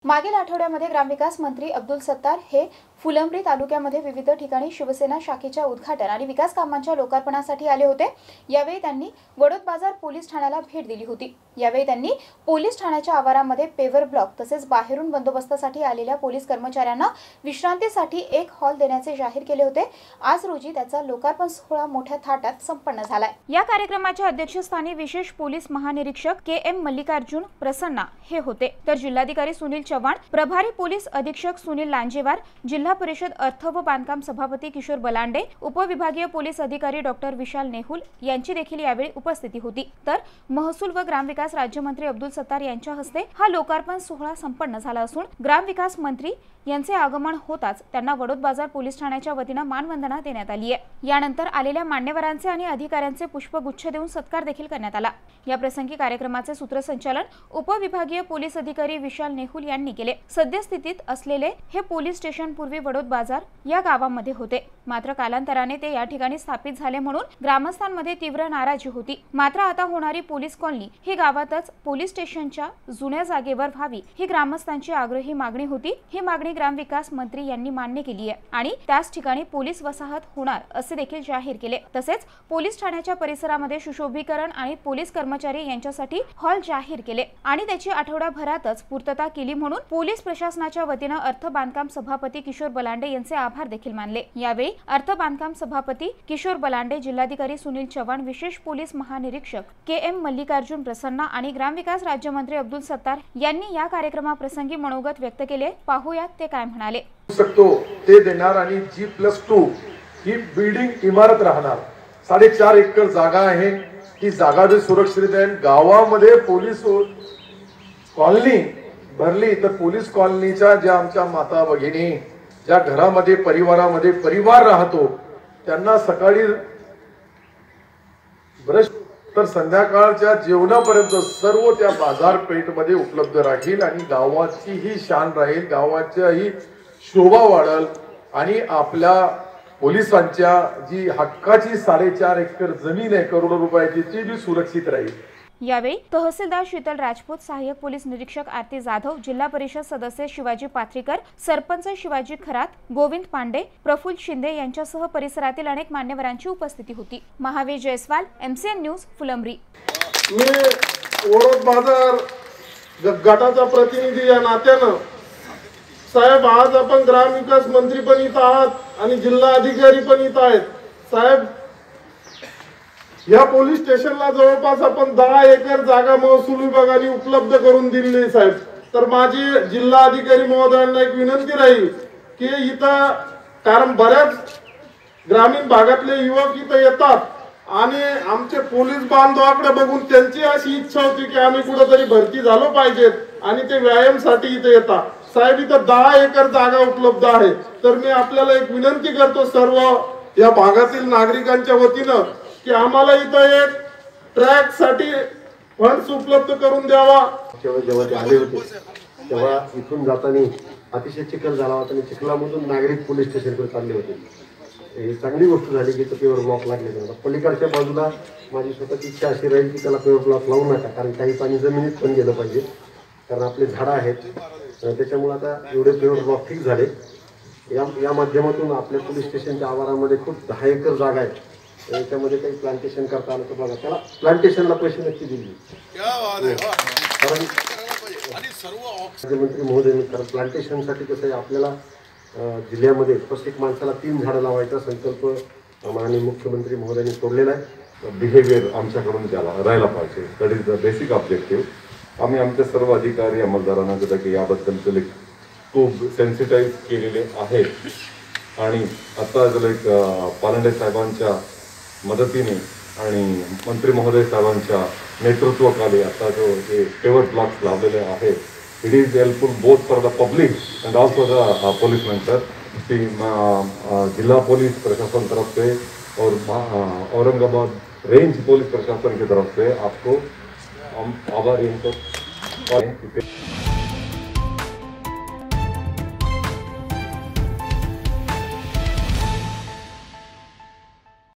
मागील आठवड्यामध्ये ग्रामविकास मंत्री अब्दुल सत्तार हे फुलंब्री तालुक्यामध्ये विविध ठिकाणी शिवसेना शाखेच्या उद्घाटन आणि विकास कामांच्या लोकार्पणासाठी आले होते। यावेळी त्यांनी वडोद बाजार पोलीस ठाण्याला भेट दिली होती। यावेळी त्यांनी पोलीस ठाण्याच्या आवारामध्ये पेवर ब्लॉक तसेच बाहेरून बंदोबस्तासाठी आलेल्या पोलीस कर्मचाऱ्यांना विश्रांतीसाठी एक हॉल देण्याचे जाहीर केले होते। आज रोजी त्याचा लोकार्पण सोहळा मोठ्या थाटात संपन्न झालाय। या कार्यक्रमाच्या अध्यक्षस्थानी विशेष पोलीस महानिरीक्षक के.एम. मल्लिकार्जुन प्रसन्ना हे होते, तर जिल्हाधिकारी सुनील चव्हाण, प्रभारी पोलीस अधीक्षक सुनील लांजेवार, जिल्हा परिषद अर्थ व बांधकाम सभापती किशोर बलांडे, उपविभागीय पोलीस अधिकारी डॉक्टर विशाल नेहुल यांची देखील यावेळी उपस्थिती होती। तर महसूल व ग्रामविकास राज्यमंत्री अब्दुल सत्तार यांच्या हस्ते हा लोकार्पण सोहळा संपन्न झाला असून ग्रामविकास मंत्री यांचे आगमन होताच त्यांना वडोद बाजार पोलीस ठाण्याच्या वतीने मानवंदना देण्यात आली आहे। यानंतर आलेल्या मान्यवरांचे आणि अधिकाऱ्यांचे पुष्पगुच्छ देऊन सत्कार देखील करण्यात आला। या प्रसंगी कार्यक्रमाचे सूत्रसंचालन उपविभागीय पोलीस अधिकारी विशाल नेहुल यांनी केले। सद्यस्थितीत असलेले हे पोलीस स्टेशन पूर्वी वडोद बाजार या गावामध्ये होते, मात्र कालांतराने ते या ठिकाणी स्थापित झाले म्हणून ग्रामस्थांमध्ये तीव्र नाराजी होती। मात्र आता होणारी पोलीस कॉलनी ही गावातच पोलीस स्टेशनच्या जुन्या जागेवर व्हावी ही ग्रामस्थांची आग्रही मागणी होती। ही मागणी ग्रामविकास मंत्री यांनी मान्य केली आहे आणि त्याच ठिकाणी पोलीस वसाहत होणार असे देखील जाहीर केले। तसेच पोलीस ठाण्याच्या परिसरामध्ये सुशोभीकरण आणि पोलीस कर्मचारी यांच्यासाठी हॉल जाहीर केले आणि त्याची आठवडाभरातच पूर्तता केली म्हणून पोलीस प्रशासनाच्या वतीने अर्थ बांधकाम सभापती किशोर बलांडे यांचे आभार देखील मानले। यावेळी अर्थ बांधकाम सभापती किशोर बलांडे, जिल्हाधिकारी सुनील चव्हाण, विशेष पोलीस महानिरीक्षक के.एम. मल्लिकार्जुन प्रसन्ना आणि ग्रामविकास राज्यमंत्री अब्दुल सत्तार यांनी या कार्यक्रमाप्रसंगी मनोगत व्यक्त केले। पाहूयात ते काय म्हणाले। ते देणार आणि G+2 ही बिल्डिंग इमारत राहणार। 4.5 एकर जागा आहे, ती जागा जर सुरक्षित आहे। गावामध्ये पोलीस कॉलनी भरली तर पोलीस कॉलनीच्या ज्या आमच्या माता भगिनी ज्या घरामध्ये परिवारामध्ये परिवार राहतो त्यांना सकाळी ब्रश तर संध्याकाळच्या जेवणापर्यंत सर्व त्या बाजारपेठमध्ये उपलब्ध राहील आणि गावाची ही शान राहील, गावाची ही शोभा वाढेल आणि आपल्या पोलिसांच्या जी हक्काची 4.5 एकर जमीन आहे करोडो रुपयाची ती भी सुरक्षित राहील। यावेळी तहसीलदार शीतल राजपूत, सहाय्यक पोलीस निरीक्षक आरती जाधव, जिल्हा परिषद सदस्य शिवाजी पाथरीकर, सरपंच शिवाजी खरात, गोविंद पांडे, प्रफुल्ल शिंदे यांच्यासह परिसरातील अनेक मान्यवरांची उपस्थिती होती। Mahavir Jaiswal, MCN news, Phulambri. मी वडोद बाजार गटाचा प्रतिनिधी या नात्यानं साहेब, आज आपण ग्रामविकास मंत्री पण इथं आहात आणि जिल्हा अधिकारी पण इथं आहेत। साहेब, या पोलीस स्टेशनला जवळपास आपण 10 एकर जागा महसूल विभागाने उपलब्ध करून दिली साहेब। तर माझी जिल्हा अधिकारी महोदयांना एक विनंती राहील की इथं, कारण बऱ्याच ग्रामीण भागातले युवक इथं येतात आणि आमचे पोलीस बांधवाकडे बघून त्यांची अशी इच्छा होती की आम्ही कुठेतरी भरती झालो पाहिजेत आणि ते व्यायामासाठी इथे येतात। साहेब, इथं 10 एकर जागा उपलब्ध आहे। तर मी आपल्याला एक विनंती करतो सर्व या भागातील नागरिकांच्या वतीनं की आम्हाला इथं एक ट्रॅक साठी फंड्स उपलब्ध करून द्यावा। जेव्हा ते आले होते तेव्हा इथून जाताना अतिशय चिखल झाला होता आणि चिखलामधून नागरिक पोलीस स्टेशनकडे चालले होते। ही चांगली गोष्ट झाली की पेवर ब्लॉक लागले होते। पलीकडच्या बाजूला माझी स्वतःची इच्छा अशी राहील की त्याला पेवर ब्लॉक लावू नका, कारण काही पाणी जमिनीत पण गेलं पाहिजे, कारण आपले झाडं आहेत। त्याच्यामुळे आता एवढे पेवर ब्लॉक ठीक झाले। या माध्यमातून आपल्या पोलीस स्टेशनच्या आवारामध्ये खूप 10 एकर जागा आहे, त्याच्यामध्ये काही प्लांटेशन करता आलं तर बघा, त्याला प्लांटेशनला पैसे नक्की दिले, कारण राज्यमंत्री महोदय, कारण प्लांटेशनसाठी कसं आहे आपल्याला जिल्ह्यामध्ये प्रत्येक माणसाला 3 झाडं लावायचा संकल्प माननीय मुख्यमंत्री महोदयांनी सोडलेला आहे। बिहेवियर आमच्याकडून त्याला राहायला पाहिजे, that is the basic objective. आम्ही आमच्या सर्व अधिकारी अंमलदारांना जर की याबद्दल खूप सेन्सिटाईज केलेले आहेत आणि आता जर पालंडे साहेबांच्या मदतीने आणि मंत्री महोदय साहेबांच्या नेतृत्वाखाली आता जो हे पेवर ब्लॉक्स लावलेले आहेत, it is helpful both for the public and also the policeman sir. जिला पुलिस प्रशासन तरफ से और औरंगाबाद रेंज पुलिस प्रशासन की तरफ से आपको हम आभारी हैं।